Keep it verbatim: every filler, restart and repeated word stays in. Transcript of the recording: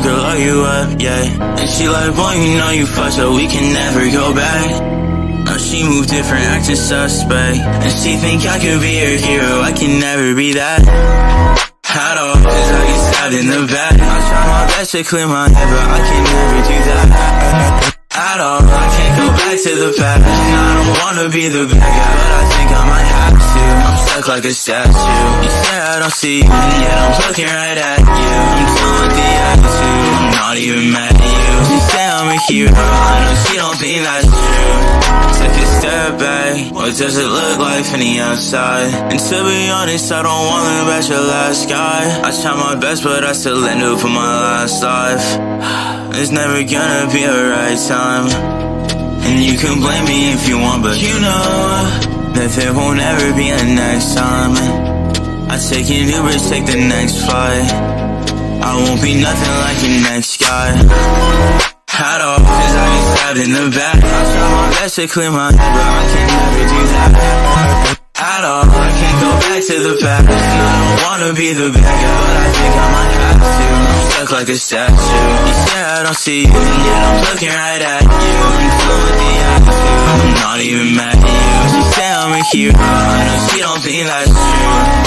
drunk, girl, are you up, yeah? And she like, boy, you know you fucked, so we can never go back. Now she moved different, acting suspect, and she think I could be her hero, I can never be that at all, cause I get stabbed in the back. I try my best to clear my head, but I can never do that at all. I can't go back to the past, and I don't wanna be the bad guy, but I think I might have to. I'm stuck like a statue. You say I don't see you, and yet I'm looking right at you. I'm done with the attitude, I'm not even mad at you. She say I'm a hero, I know she don't think that's true. Took a step back, what does it look like from the outside? And to be honest, I don't wanna look about your last guy. I try my best, but I still end up for my last life. It's never gonna be a right time, and you can blame me if you want, but you know that there won't ever be a next time. I take an Uber, take the next flight. I won't be nothing like your next guy at all, cause I get stabbed in the back. I try my best to clear my head, but I can never do that at all. I can't go back to the past, and I don't wanna be the bad guy, but I think I might have to. I'm stuck like a statue. You say I don't see you, and yet I'm looking right at you. I'm full with the attitude, I'm not even mad at you. She say I'm a hero, I know she don't think that's true.